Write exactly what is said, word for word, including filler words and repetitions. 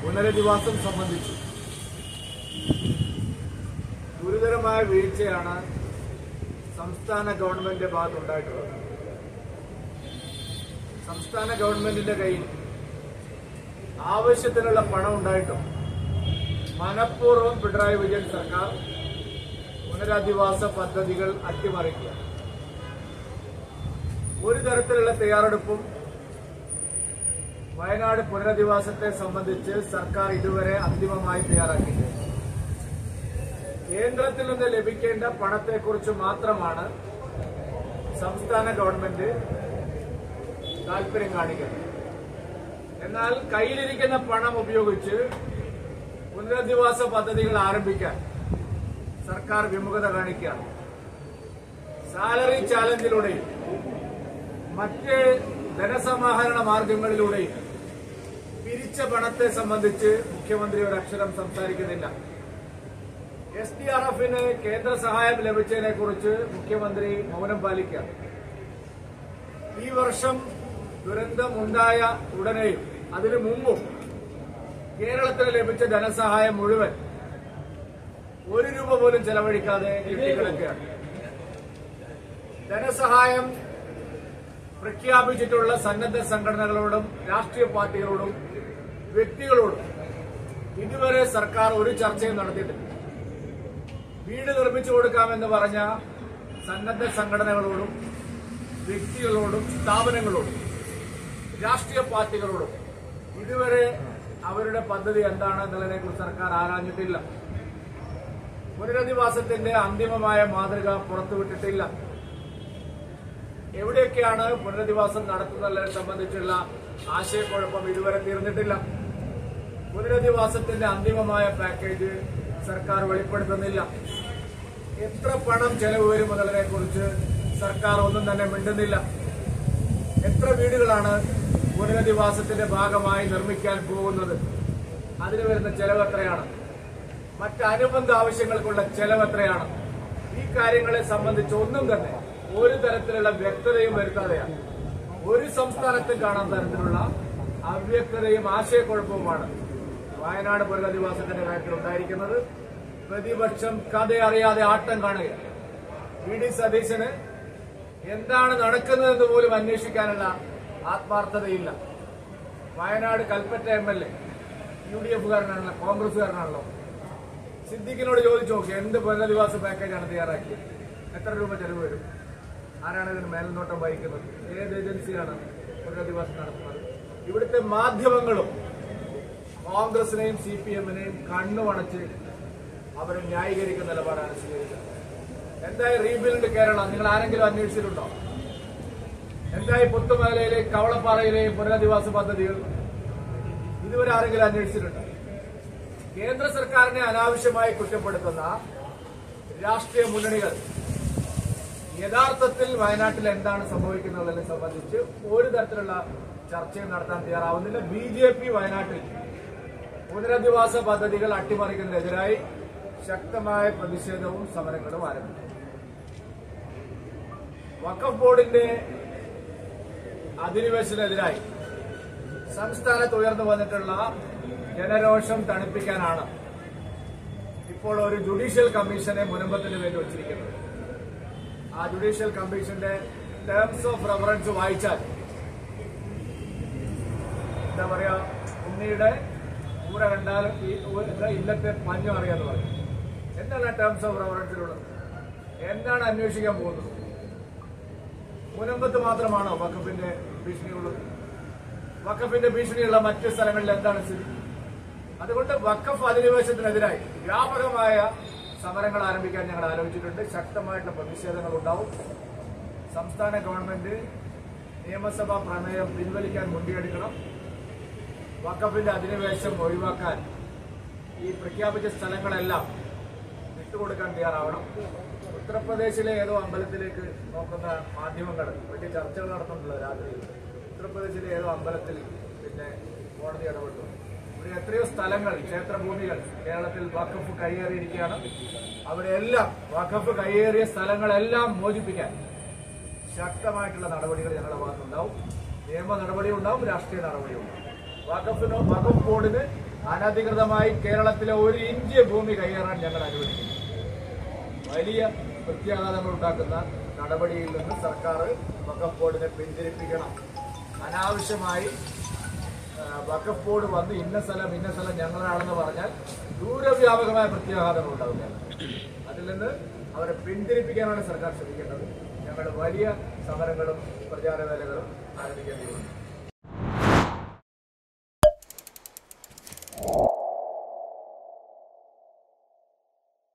പുനരധിവാസം സംബന്ധിച്ച് ഗുരുതരമായ വീഴ്ചയാണ് സംസ്ഥാന ഗവൺമെന്റിന്റെ ഭാഗത്തുണ്ടായിട്ടുള്ളത്. സംസ്ഥാന ഗവൺമെന്റിന്റെ കയ്യിൽ ആവശ്യത്തിനുള്ള പണം ഉണ്ടായിട്ടും മനഃപൂർവ്വം പിണറായി വിജയൻ സർക്കാർ പുനരധിവാസ പദ്ധതികൾ അട്ടിമറിക്കുക. ഒരു തരത്തിലുള്ള തയ്യാറെടുപ്പും വയനാട് പുനരധിവാസത്തെ സംബന്ധിച്ച് സർക്കാർ ഇതുവരെ അന്തിമമായി തയ്യാറാക്കിയിട്ടുണ്ട്. കേന്ദ്രത്തിൽ നിന്ന് ലഭിക്കേണ്ട പണത്തെക്കുറിച്ച് മാത്രമാണ് സംസ്ഥാന ഗവൺമെന്റ് താൽപര്യം കാണിക്കുന്നത്. എന്നാൽ കയ്യിലിരിക്കുന്ന പണം ഉപയോഗിച്ച് പുനരധിവാസ പദ്ധതികൾ ആരംഭിക്കാൻ സർക്കാർ വിമുഖത കാണിക്കുകയാണ്. സാലറി ചാലഞ്ചിലൂടെയും മറ്റ് ധനസമാഹരണ മാർഗങ്ങളിലൂടെയും പിരിച്ച പണത്തെ സംബന്ധിച്ച് മുഖ്യമന്ത്രി ഒരു അക്ഷരം സംസാരിക്കുന്നില്ല. എസ് ഡി ആർ എഫിന് കേന്ദ്ര സഹായം ലഭിച്ചതിനെ കുറിച്ച് മുഖ്യമന്ത്രി മൗനം പാലിക്കുകയാണ്. ഈ വർഷം ദുരന്തമുണ്ടായ ഉടനെയും അതിനു മുമ്പും കേരളത്തിന് ലഭിച്ച ധനസഹായം മുഴുവൻ ഒരു രൂപ പോലും ചെലവഴിക്കാതെ കെട്ടിക്കിടക്കുകയാണ്. ധനസഹായം പ്രഖ്യാപിച്ചിട്ടുള്ള സന്നദ്ധ സംഘടനകളോടും രാഷ്ട്രീയ പാർട്ടികളോടും വ്യക്തികളോടും ഇതുവരെ സർക്കാർ ഒരു ചർച്ചയും നടത്തിയിട്ടില്ല. വീട് നിർമ്മിച്ചു കൊടുക്കാമെന്ന് പറഞ്ഞ സന്നദ്ധ സംഘടനകളോടും വ്യക്തികളോടും സ്ഥാപനങ്ങളോടും രാഷ്ട്രീയ പാർട്ടികളോടും ഇതുവരെ അവരുടെ പദ്ധതി എന്താണെന്നുള്ളതിനെ കുറിച്ച് സർക്കാർ ആരാഞ്ഞിട്ടില്ല. പുനരധിവാസത്തിന്റെ അന്തിമമായ മാതൃക പുറത്തുവിട്ടിട്ടില്ല. എവിടെയൊക്കെയാണ് പുനരധിവാസം നടത്തുന്നതിനെ സംബന്ധിച്ചുള്ള ആശയക്കുഴപ്പം ഇതുവരെ തീർന്നിട്ടില്ല. പുനരധിവാസത്തിന്റെ അന്തിമമായ പാക്കേജ് സർക്കാർ വെളിപ്പെടുത്തുന്നില്ല. എത്ര പണം ചെലവ് വരും എന്നതിനെ കുറിച്ച് സർക്കാർ ഒന്നും തന്നെ മിണ്ടുന്നില്ല. എത്ര വീടുകളാണ് പുനരധിവാസത്തിന്റെ ഭാഗമായി നിർമ്മിക്കാൻ പോകുന്നത്, അതിന് വരുന്ന ചെലവ് എത്രയാണ്, മറ്റ് അനുബന്ധ ആവശ്യങ്ങൾക്കുള്ള ചെലവ് എത്രയാണ്, ഈ കാര്യങ്ങളെ സംബന്ധിച്ച് ഒന്നും തന്നെ ഒരു തരത്തിലുള്ള വ്യക്തതയും വരുത്താതെയാണ് ഒരു സംസ്ഥാനത്തും കാണാൻ തരത്തിലുള്ള അവ്യക്തതയും ആശയക്കുഴപ്പവുമാണ് വയനാട് പുനരധിവാസത്തിന്റെ കാര്യത്തിൽ ഉണ്ടായിരിക്കുന്നത്. പ്രതിപക്ഷം കഥയറിയാതെ ആട്ടം കാണുകയാണ്. വി ഡി സതീശന് എന്താണ് നടക്കുന്നതെന്ന് പോലും അന്വേഷിക്കാനുള്ള ആത്മാർത്ഥതയില്ല. Wayanad Kalpetta M L A U D എഫുകാരനാണല്ലോ, കോൺഗ്രസുകാരനാണല്ലോ. സിദ്ദിഖിനോട് ചോദിച്ചു നോക്കി, എന്ത് പുനരധിവാസ പാക്കേജാണ് തയ്യാറാക്കിയത്, എത്ര രൂപ ചെലവ് വരും, ആരാണ് ഇതിന് മേൽനോട്ടം വഹിക്കുന്നത്, ഏത് ഏജൻസിയാണ് പുനരധിവാസം നടത്തുന്നത്. ഇവിടുത്തെ മാധ്യമങ്ങളും കോൺഗ്രസിനെയും സി പി എമ്മിനെയും കണ്ണുമണച്ച് അവരെ ന്യായീകരിക്കുന്ന നിലപാടാണ് സ്വീകരിക്കുന്നത്. എന്തായി റീബിൽഡ് കേരളം നിങ്ങൾ ആരെങ്കിലും അന്വേഷിച്ചിട്ടുണ്ടോ? എന്തായി പുത്തുമലയിലെയും കവളപ്പാറയിലെയും പുനരധിവാസ പദ്ധതികൾ ഇതുവരെ ആരെങ്കിലും അന്വേഷിച്ചിട്ടുണ്ടോ? കേന്ദ്ര സർക്കാരിനെ അനാവശ്യമായി കുറ്റപ്പെടുത്തുന്ന രാഷ്ട്രീയ മുന്നണികൾ യഥാർത്ഥത്തിൽ വയനാട്ടിൽ എന്താണ് സംഭവിക്കുന്നതിനെ സംബന്ധിച്ച് ഒരു തരത്തിലുള്ള ചർച്ചയും നടത്താൻ തയ്യാറാവുന്നില്ല. ബി ജെ പി വയനാട്ടിൽ പുനരധിവാസ പദ്ധതികൾ അട്ടിമറിക്കുന്നതിനെതിരായി ശക്തമായ പ്രതിഷേധവും സമരങ്ങളും ആരംഭിച്ചു. വഖഫ് ബോർഡിന്റെ അധിനിവേശത്തിനെതിരായി സംസ്ഥാനത്ത് ഉയർന്നു വന്നിട്ടുള്ള ജനരോഷം തണുപ്പിക്കാനാണ് ഇപ്പോൾ ഒരു ജുഡീഷ്യൽ കമ്മീഷനെ മുനമ്പത്തിന് വേണ്ടി വച്ചിരിക്കുന്നത്. ആ ജുഡീഷ്യൽ കമ്മീഷന്റെ ടേംസ് ഓഫ് റെഫറൻസ് വായിച്ചാൽ എന്താ പറയാ, ഉണ്ണിയുടെ കൂര കണ്ടാലും ഇല്ലത്തെ മഞ്ഞു അറിയാന്ന് പറയും. എന്താണ് ടേംസ് ഓഫ് റെഫറൻസിലുള്ളത്? എന്താണ് അന്വേഷിക്കാൻ പോകുന്നത്? മുനമ്പത്ത് മാത്രമാണോ വഖഫിന്റെ ഭീഷണിയുള്ളത്? വഖഫിന്റെ ഭീഷണിയുള്ള മറ്റ് സ്ഥലങ്ങളിൽ എന്താണ് സ്ഥിതി? അതുകൊണ്ട് വഖഫ് അധിനിവേശത്തിനെതിരായി വ്യാപകമായ സമരങ്ങൾ ആരംഭിക്കാൻ ഞങ്ങൾ ആലോചിച്ചിട്ടുണ്ട്. ശക്തമായിട്ടുള്ള പ്രതിഷേധങ്ങൾ ഉണ്ടാവും. സംസ്ഥാന ഗവൺമെന്റ് നിയമസഭാ പ്രമേയം പിൻവലിക്കാൻ മുൻകൈയെടുക്കണം. വഖഫിന്റെ അധിനിവേശം ഒഴിവാക്കാൻ ഈ പ്രഖ്യാപിച്ച സ്ഥലങ്ങളെല്ലാം വിട്ടുകൊടുക്കാൻ തയ്യാറാവണം. ഉത്തർപ്രദേശിലെ ഏതോ അമ്പലത്തിലേക്ക് നോക്കുന്ന മാധ്യമങ്ങൾ വലിയ ചർച്ചകൾ നടത്തുന്നുണ്ടല്ലോ രാത്രിയിൽ. ഉത്തർപ്രദേശിലെ ഏതോ അമ്പലത്തിൽ പിന്നെ കോടതി ഇടപെട്ടു. ഇവിടെ എത്രയോ സ്ഥലങ്ങൾ, ക്ഷേത്രഭൂമികൾ കേരളത്തിൽ വഖഫ് കൈയേറിയിരിക്കുകയാണ്. അവിടെയെല്ലാം വഖഫ് കൈയേറിയ സ്ഥലങ്ങളെല്ലാം മോചിപ്പിക്കാൻ ശക്തമായിട്ടുള്ള നടപടികൾ ഞങ്ങളുടെ ഭാഗത്തുണ്ടാവും. നിയമ നടപടി ഉണ്ടാവും, രാഷ്ട്രീയ നടപടി ഉണ്ടാവും. വഖഫിനോ വഖഫ് ബോർഡിന് അനധികൃതമായി കേരളത്തിലെ ഒരു ഇഞ്ച് ഭൂമി കൈയേറാൻ ഞങ്ങൾ അനുവദിക്കുന്നു. വലിയ പ്രത്യാഘാതങ്ങൾ ഉണ്ടാക്കുന്ന നടപടിയിൽ നിന്ന് സർക്കാർ വഖഫ് ബോർഡിനെ പിന്തിരിപ്പിക്കണം. അനാവശ്യമായി വഖഫ് ബോർഡ് വന്ന് ഇന്ന സ്ഥലം ഇന്ന സ്ഥലം ഞങ്ങളാണെന്ന് പറഞ്ഞാൽ ദൂരവ്യാപകമായ പ്രത്യാഘാതങ്ങൾ ഉണ്ടാവുകയാണ്. അതിൽ നിന്ന് അവരെ പിന്തിരിപ്പിക്കാനാണ് സർക്കാർ ശ്രമിക്കേണ്ടത്. ഞങ്ങൾ വലിയ സമരങ്ങളും പ്രചാരവേലകളും ആരംഭിക്കേണ്ടി വന്നു.